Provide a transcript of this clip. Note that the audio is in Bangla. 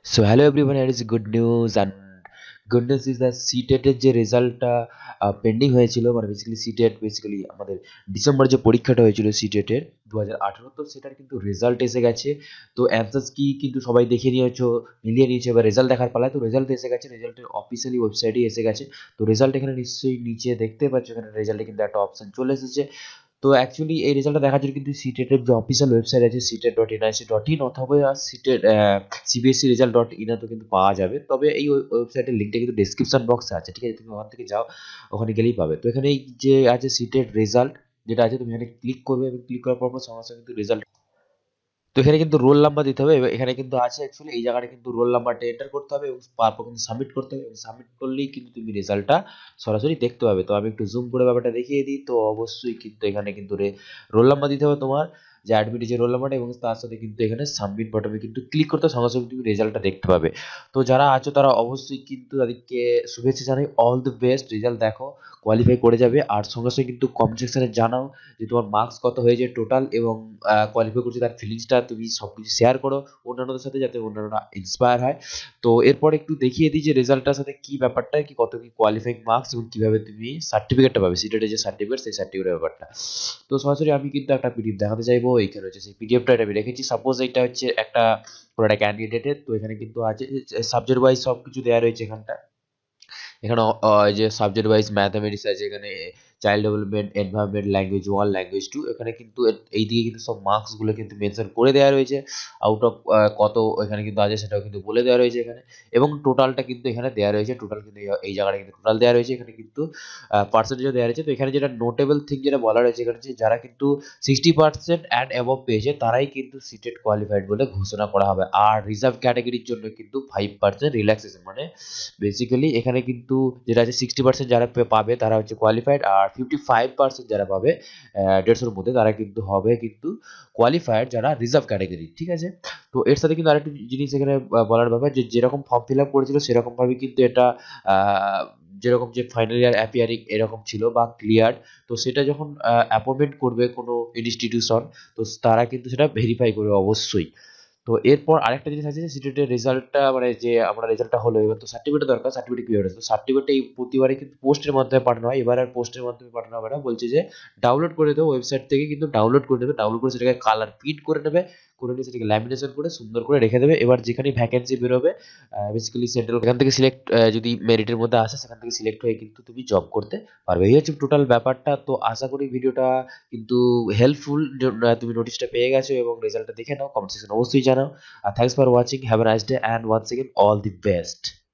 So hello everyone, here is good news and good news is that CTET এর যে রেজাল্টটা পেন্ডিং হয়েছিল মানে বেসিক্যালি সিটেট বেসিক্যালি আমাদের ডিসেম্বর যে পরীক্ষাটা হয়েছিল সিটেট এর 2018 তো সেটার কিন্তু রেজাল্ট এসে গেছে। তো অ্যান্সার্স কি কিন্তু সবাই দেখে নিয়েছো, মিলিয়ে নিয়েছে, এবার রেজাল্ট দেখার পালা। তো রেজাল্ট এসে গেছে, রেজাল্টের অফিসিয়ালি ওয়েবসাইটে এসে গেছে। তো রেজাল্ট এখানে নিশ্চয়ই নিচে দেখতে পাচ্ছ, এখানে রেজাল্টে কিন্তু একটা অপশন চলে এসেছে। তো অ্যাকচুয়ালি এই রেজাল্টটা দেখার জন্য কিন্তু সিটেটের যে অফিসিয়াল ওয়েবসাইট আছে sitet.nic.in অথবা CTET CBSE result dot in তো কিন্তু পাওয়া যাবে। তবে এই ওয়েবসাইটের লিঙ্কটা কিন্তু ডেসক্রিপশন বক্সে আছে, ঠিক আছে? তুমি ওখান থেকে যাও, ওখানে গেলেই পাবে। তো এখানে এই যে আছে সিটেট রেজাল্ট যেটা আছে, তুমি এখানে ক্লিক করবে এবং ক্লিক করার পর সঙ্গে সঙ্গে কিন্তু রেজাল্ট। তো এখানে কিন্তু রোল নাম্বার দিতে হবে। এখানে কিন্তু আছে অ্যাকচুয়ালি এই জায়গাটা কিন্তু রোল নাম্বারটা এন্টার করতে হবে এবং তারপর কিন্তু সাবমিট করতে হবে এবং সাবমিট করলেই কিন্তু তুমি রেজাল্টটা সরাসরি দেখতে পাবে। তো আমি একটু জুম করে ব্যাপারটা দেখিয়ে দিই। তো অবশ্যই কিন্তু এখানে কিন্তু রোল নাম্বার দিতে হবে তোমার, যে অ্যাডমিটে যে রোল নাম্বারটা, এবং তার সাথে কিন্তু এখানে সাবমিট বাটনে কিন্তু ক্লিক করতে সঙ্গে সঙ্গে তুমি রেজাল্টটা দেখতে পাবে। তো যারা আছো তারা অবশ্যই কিন্তু তাদেরকে শুভেচ্ছা জানাই, অল দ্য বেস্ট। রেজাল্ট দেখো, কোয়ালিফাই করে যাবে। আর সঙ্গে সঙ্গে কিন্তু কমেন্ট সেকশনে জানাও যে তোমার মার্কস কত হয়েছে টোটাল, এবং কোয়ালিফাই করছে তার ফিলিংসটা তুমি সব কিছু শেয়ার করো অন্যান্যদের সাথে, যাতে অন্যান্যরা ইন্সপায়ার হয়। তো এরপর একটু দেখিয়ে দিই যে রেজাল্টটার সাথে কি ব্যাপারটা, কি কত কি কোয়ালিফাইং মার্কস এবং কিভাবে তুমি সার্টিফিকেটটা পাবে, সিটেটের যে সার্টিফিকেট সেই সার্টিফিকেটের ব্যাপারটা। তো সরাসরি আমি কিন্তু একটা পিডিএফ দেখাতে চাইবো। এইখানে হচ্ছে সেই পিডিএফটা আমি রেখেছি। সাপোজ এটা হচ্ছে একটা কোনো একটা ক্যান্ডিডেটের। তো এখানে কিন্তু আছে সাবজেক্ট ওয়াইজ সব কিছু দেওয়া রয়েছে এখানটা। এখানে এই যে সাবজেক্ট ওয়াইজ ম্যাথামেটিক্স আছে, এখানে child development, environment, language 1, language 2, এখানে কিন্তু এইদিকে কিন্তু সব মার্কস গুলো কিন্তু মেনশন করে দেওয়া রয়েছে। আউট অফ কত এখানে কিন্তু আছে সেটাও কিন্তু বলে দেওয়া রয়েছে এখানে, এবং টোটালটা কিন্তু এখানে দেওয়া রয়েছে। টোটাল কিন্তু এই জায়গাটা কিন্তু টোটাল দেওয়া রয়েছে, এখানে কিন্তু পার্সেন্টেজও দেওয়া রয়েছে। তো এখানে যেটা নোটেবল থিং যেটা বলা রয়েছে এখানে, যে যারা কিন্তু 60% অ্যান্ড অ্যাবভ পেয়েছে তারাই কিন্তু সিটেট কোয়ালিফাইড বলে ঘোষণা করা হবে। আর রিজার্ভ ক্যাটাগরির জন্য কিন্তু 5% রিল্যাক্সেশন, মানে বেসিক্যালি এখানে কিন্তু যেটা আছে 60% যারা পাবে তারা হচ্ছে কোয়ালিফাইড, আর 55% যারা পাবে 150-এর মধ্যে তারা কিন্তু হবে কিন্তু কোয়ালিফায়ার যারা রিজার্ভ ক্যাটাগরি, ঠিক আছে? তো এর সাথে কিন্তু আরেকটা জিনিস এখানে বলার ব্যাপার, যে যেরকম ফর্ম ফিল আপ করেছিল সেরকম ভাবে কিন্তু এটা যেরকম যে ফাইনাল ইয়ার অ্যাপিয়ারিং এরকম ছিল বা ক্লিয়ার, তো সেটা যখন অ্যাপয়েন্টমেন্ট করবে কোনো ইনস্টিটিউশন, তো তারা কিন্তু সেটা ভেরিফাই করবে অবশ্যই। তো এরপর আরেকটা জিনিস আছে যে সিটেটের রেজাল্টটা, মানে যে আমরা রেজাল্টটা হলো, এবার তো সার্টিফিকেট দরকার। সার্টিফিকেট কিভাবে আসবে? সার্টিফিকেটটা এই প্রতিবারে কিন্তু পোস্টের মাধ্যমে পাঠানো হয়, এবার আর পোস্টের মাধ্যমে পাঠানো হবে না। বলছে যে ডাউনলোড করে দেবো, ওয়েবসাইট থেকে কিন্তু ডাউনলোড করে দেবে। ডাউনলোড করে সেটাকে কালার প্রিন্ট করে নেবে, করে নিয়ে সেটাকে ল্যামিনেশন করে সুন্দর করে রেখে দেবে। এবার যেখানে ভ্যাকেন্সি বেরোবে বেসিক্যালি সেন্ট্রাল, এখান থেকে সিলেক্ট, যদি মেরিটের মধ্যে আসে সেখান থেকে সিলেক্ট হয়ে কিন্তু তুমি জব করতে পারবে। এই হচ্ছে টোটাল ব্যাপারটা। তো আশা করি ভিডিওটা কিন্তু হেল্পফুল। তুমি নোটিশটা পেয়ে গেছো এবং রেজাল্টটা দেখে নাও, কমেন্ট সেকশন অবশ্যই জানাও। Thanks for watching. Have a nice day, and once again, all the best.